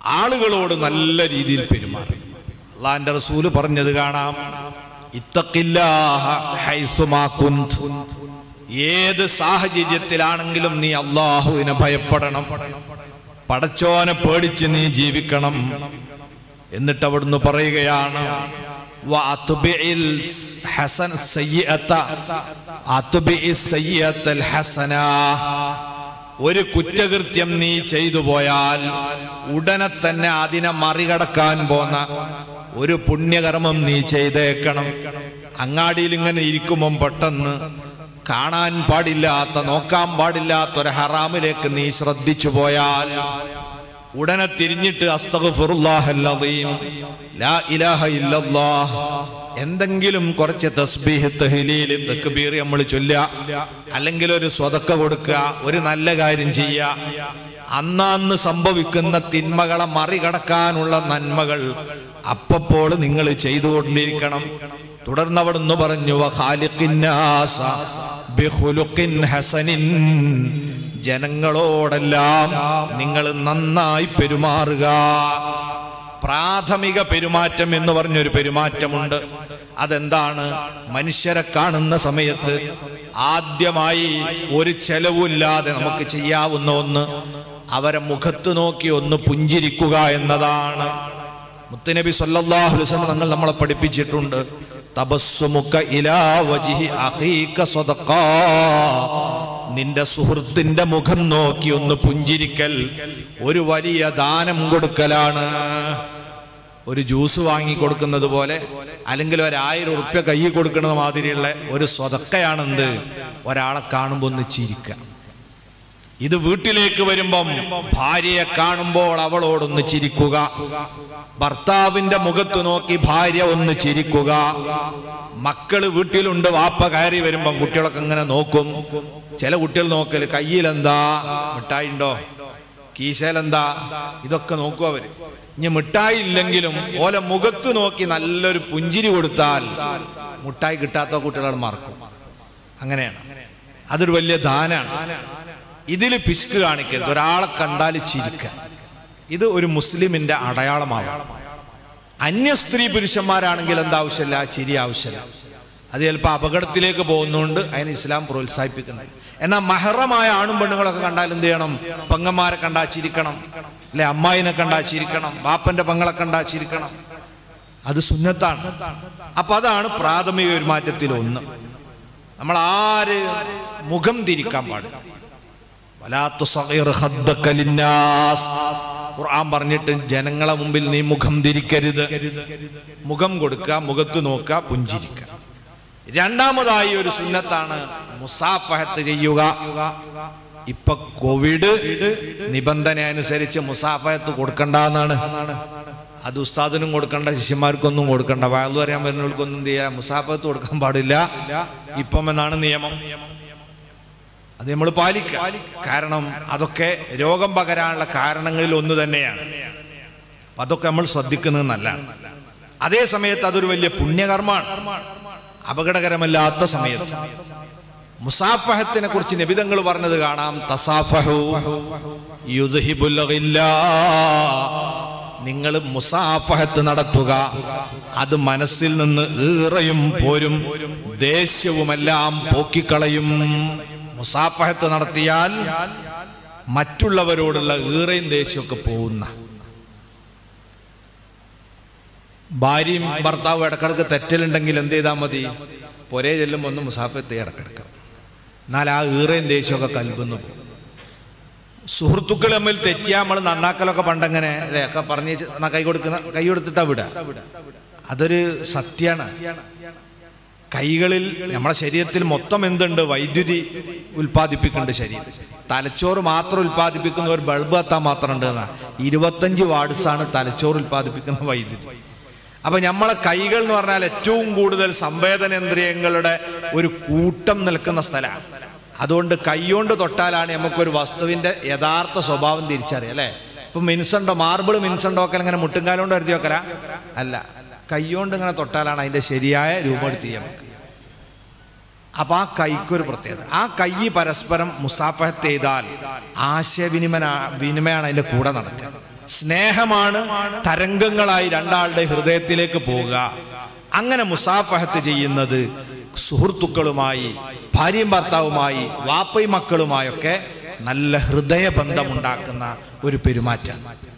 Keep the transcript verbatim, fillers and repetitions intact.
ആളുകളോട് നല്ല രീതിയിൽ പെരുമാറും. അല്ലാഹുവിന്റെ റസൂല് പറഞ്ഞത് കാണാം, ഇത്തഖില്ലാഹ ഹൈസുമാ കുന്ത്. ഏത് സാഹചര്യത്തിലാണെങ്കിലും നീ അല്ലാഹുവിനെ ഭയപ്പെടണം, പടച്ചോനെ പേടിച്ച് നീ ജീവിക്കണം. എന്നിട്ട് അവിടുന്ന് പറയുകയാണ്, വഅത്ബിഇൽ ഹസന സയ്യിഅത അത്ബിഇസ് സയ്യിഅത്തൽ ഹസന. ഒരു കുറ്റകൃത്യം നീ ചെയ്തു പോയാൽ ഉടനെ തന്നെ അതിനെ മറികടക്കാൻ പോന്ന ഒരു പുണ്യകർമ്മം നീ ചെയ്തേക്കണം. അങ്ങാടിയിൽ ഇങ്ങനെ ഇരിക്കുമ്പം പെട്ടെന്ന് കാണാൻ പാടില്ലാത്ത, നോക്കാൻ പാടില്ലാത്ത ഒരു ഹറാമിലേക്ക് നീ ശ്രദ്ധിച്ചു പോയാൽ ഉടനെ തിരിഞ്ഞിട്ട് അസ്തഗ്ഫിറുല്ലാഹൽ അദീം, ലാ ഇലാഹ ഇല്ലല്ലാഹ്, എന്തെങ്കിലും കുറച്ച് തസ്ബീഹ്, തഹ്ലീൽ, തക്ബീർ നമ്മൾ ചൊല്ലുക, അല്ലെങ്കിൽ ഒരു സ്വതക്ക കൊടുക്കുക, ഒരു നല്ല കാര്യം ചെയ്യുക. അന്നന്ന് സംഭവിക്കുന്ന തിന്മകളെ മറികടക്കാനുള്ള നന്മകൾ അപ്പപ്പോൾ നിങ്ങൾ ചെയ്തുകൊണ്ടിരിക്കണം. തുടർന്ന് അവിടുന്ന് പറഞ്ഞു, വഖാലിഖിന്നാസ ബിഖുലുഖിൻ ഹസനിൻ. ജനങ്ങളോടെല്ലാം നിങ്ങൾ നന്നായി പെരുമാറുക. പ്രാഥമിക പെരുമാറ്റം എന്ന് പറഞ്ഞൊരു പെരുമാറ്റമുണ്ട്. അതെന്താണ്? മനുഷ്യരെ കാണുന്ന സമയത്ത് ആദ്യമായി ഒരു ചെലവില്ലാതെ നമുക്ക് ചെയ്യാവുന്ന ഒന്ന് അവരെ മുഖത്ത് നോക്കി ഒന്ന് പുഞ്ചിരിക്കുക എന്നതാണ്. മുത്തുനബി സല്ലല്ലാഹു അലൈഹി വസല്ലം തങ്ങൾ നമ്മളെ പഠിപ്പിച്ചിട്ടുണ്ട്, തബസ്സുമുക ഇലാ വജ്ഹി അഖീക സദഖാ. നിന്റെ സുഹൃത്തിന്റെ മുഖം നോക്കി ഒന്ന് പുഞ്ചിരിക്കൽ ഒരു വലിയ ദാനം കൊടുക്കലാണ്. ഒരു ജ്യൂസ് വാങ്ങി കൊടുക്കുന്നത് പോലെ, അല്ലെങ്കിൽ ഒരായിരം ഉറുപ്പ്യ കൈ കൊടുക്കുന്നത് മാതിരിയുള്ള ഒരു സ്വതക്കയാണെന്ത്? ഒരാളെ കാണുമ്പോൾ ഒന്ന് ചിരിക്കുക. ഇത് വീട്ടിലേക്ക് വരുമ്പം ഭാര്യയെ കാണുമ്പോൾ അവളോടൊന്ന് ചിരിക്കുക. ഭർത്താവിന്റെ മുഖത്ത് നോക്കി ഭാര്യ ഒന്ന് ചിരിക്കുക. മക്കള് വീട്ടിലുണ്ട്, വാപ്പ കയറി വരുമ്പം കുട്ടികളൊക്കെ ഇങ്ങനെ നോക്കും. ചില കുട്ടികൾ നോക്കല് കയ്യിലെന്താ, മിഠായി ഉണ്ടോ, കീശയിലെന്താ, ഇതൊക്കെ നോക്കും അവര്. ഇനി മിഠായി ഇല്ലെങ്കിലും ഓലെ മുഖത്ത് നോക്കി നല്ലൊരു പുഞ്ചിരി കൊടുത്താൽ മിഠായി കിട്ടാത്ത കുട്ടികളെ മറക്കും. അങ്ങനെയാണ്. അതൊരു വലിയ ദാനാണ്. ഇതിൽ പിശുക്ക് കാണിക്കരുത്. ഒരാളെ കണ്ടാൽ ചിരിക്കുക. ഇത് ഒരു മുസ്ലിമിന്റെ അടയാളമാവാം. അന്യ സ്ത്രീ പുരുഷന്മാരാണെങ്കിൽ എന്താ ആവശ്യമില്ല? ചിരി ആവശ്യമില്ല. അത് ചിലപ്പോൾ അപകടത്തിലേക്ക് പോകുന്നതുകൊണ്ട് അതിന് ഇസ്ലാം പ്രോത്സാഹിപ്പിക്കുന്നത്. എന്നാൽ മഹറമായ ആണും പെണ്ണുങ്ങളൊക്കെ കണ്ടാൽ എന്ത് ചെയ്യണം? പെങ്ങന്മാരെ കണ്ടാ ചിരിക്കണം, അല്ലെ അമ്മായിനെ കണ്ടാ ചിരിക്കണം, ബാപ്പന്റെ പെങ്ങളെ കണ്ടാ ചിരിക്കണം. അത് സുന്നത്താണ്. അപ്പൊ അതാണ് പ്രാഥമിക പെരുമാറ്റത്തിൽ ഒന്ന്. നമ്മൾ ആര് മുഖം തിരിക്കാൻ പാടില്ല. ഖുർആൻ പറഞ്ഞിട്ട് ജനങ്ങളെ മുമ്പിൽ നീ മുഖം തിരിക്കരുത്. മുഖം കൊടുക്കുക, മുഖത്ത് നോക്കുക, പുഞ്ചിരിക്കുക. രണ്ടാമതായി ഒരു സുന്നത്താണ് മുസാഫഹത്ത് ചെയ്യുക. ഇപ്പൊ കോവിഡ് നിബന്ധന അനുസരിച്ച് മുസാഫഹത്ത് കൊടുക്കണ്ടെന്നാണ്. അത് ഉസ്താദിനും കൊടുക്കണ്ട, ശിഷ്യന്മാർക്കൊന്നും കൊടുക്കണ്ട, വയലു അറിയാൻ വരുന്നവർക്കൊന്നും എന്ത് ചെയ്യാം, മുസാഫഹത്ത് കൊടുക്കാൻ പാടില്ല ഇപ്പം എന്നാണ് നിയമം. അത് നമ്മൾ പാലിക്കുക. കാരണം അതൊക്കെ രോഗം പകരാനുള്ള കാരണങ്ങളിൽ ഒന്ന് തന്നെയാണ്. അതൊക്കെ നമ്മൾ ശ്രദ്ധിക്കുന്നത് നല്ലതാണ്. അതേ സമയത്ത് അതൊരു വലിയ പുണ്യകർമ്മമാണ്, അപകടകരമല്ലാത്ത സമയത്ത്. മുസാഫഹത്തിനെ കുറിച്ച് നബിതങ്ങൾ പറഞ്ഞത് കാണാം, തസാഫഹു യുദ്ഹിബുൽ ഗില്ലാ. നിങ്ങൾ മുസാഫഹത്ത് നടത്തുക, അത് മനസ്സിൽ നിന്ന് ഈറയും പോരും ദേഷ്യവുമെല്ലാം പോക്കിക്കളയും. മുസാഫഹത്ത് നടത്തിയാൽ മറ്റുള്ളവരോടുള്ള ഈറയും ദേഷ്യമൊക്കെ പോകുന്ന. ഭാര്യയും ഭർത്താവും ഇടക്കിടക്ക് തെറ്റലുണ്ടെങ്കിൽ എന്ത് ചെയ്താൽ മതി? പൊരേ ചെല്ലുമ്പോൾ ഒന്ന് മുസാഫഹത്ത് ഇടക്കിടക്കാം. എന്നാൽ ആ ഈറയും ദേഷ്യമൊക്കെ കൽബിന്ന് പോകും. സുഹൃത്തുക്കൾ തമ്മിൽ തെറ്റിയാൽ നമ്മൾ നന്നാക്കലൊക്കെ പണ്ടെങ്ങനെ അല്ലേ ഒക്കെ പറഞ്ഞ് കൈ കൊടുക്കുന്ന കൈ കൊടുത്തിട്ടാ വിടുക. അതൊരു സത്യമാണ്. കൈകളിൽ നമ്മുടെ ശരീരത്തിൽ മൊത്തം എന്തുണ്ട്? വൈദ്യുതി ഉൽപ്പാദിപ്പിക്കുന്നുണ്ട് ശരീരം. തലച്ചോറ് മാത്രം ഉൽപ്പാദിപ്പിക്കുന്ന ഒരു ബൾബ് എത്താൻ മാത്രം ഉണ്ട് എന്നാ. ഇരുപത്തഞ്ച് വാട്സാണ് തലച്ചോറ് ഉൽപ്പാദിപ്പിക്കുന്ന വൈദ്യുതി. അപ്പൊ നമ്മളെ കൈകൾ എന്ന് പറഞ്ഞാൽ ഏറ്റവും കൂടുതൽ സംവേദനേന്ദ്രിയങ്ങളുടെ ഒരു കൂട്ടം നിൽക്കുന്ന സ്ഥലമാണ്. അതുകൊണ്ട് കൈകൊണ്ട് തൊട്ടാലാണ് നമുക്കൊരു വസ്തുവിന്റെ യഥാർത്ഥ സ്വഭാവം തിരിച്ചറിയാം അല്ലേ. ഇപ്പൊ മിൻസുണ്ടോ, മാർബിൾ മിൻസുണ്ടോ ഒക്കെ ഇങ്ങനെ മുട്ടുംകാലം കൊണ്ട് വരുത്തി വെക്കല അല്ല, കൈകൊണ്ട് ഇങ്ങനെ തൊട്ടാലാണ് അതിന്റെ ശരിയായ രൂപം എടുത്ത് ചെയ്യാൻ നമുക്ക്. അപ്പൊ ആ കൈക്കൊരു പ്രത്യേകത. ആ കൈ പരസ്പരം മുസാഫഹത്ത് ചെയ്താൽ ആശയവിനിമയ വിനിമയമാണ് അതിന്റെ കൂടെ നടക്കുക. സ്നേഹമാണ് തരംഗങ്ങളായി രണ്ടാളുടെ ഹൃദയത്തിലേക്ക് പോവുക. അങ്ങനെ മുസാഫഹത്ത് ചെയ്യുന്നത് സുഹൃത്തുക്കളുമായി, ഭാര്യയും ഭർത്താവുമായി, വാപ്പയും മക്കളുമായൊക്കെ നല്ല ഹൃദയബന്ധമുണ്ടാക്കുന്ന ഒരു പെരുമാറ്റം.